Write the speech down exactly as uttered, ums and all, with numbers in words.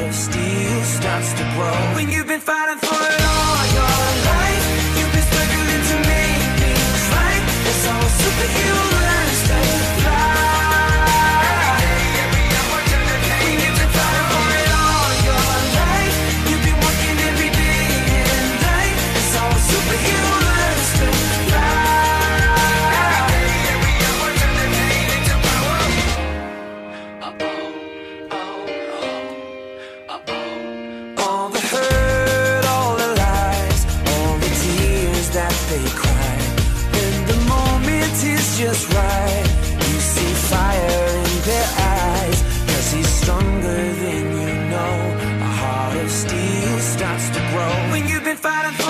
of steel starts to grow. When you've been fighting for it all your life, you've been struggling to make things right. That's how a superhero learns to fly. When you've been fighting for it all your life, you've been working every day and night. That's how a superhero learns to fly. All the hurt, all the lies, all the tears that they cry. When the moment is just right, you see fire in their eyes. Cause he's stronger than you know. A heart of steel starts to grow. When you've been fighting for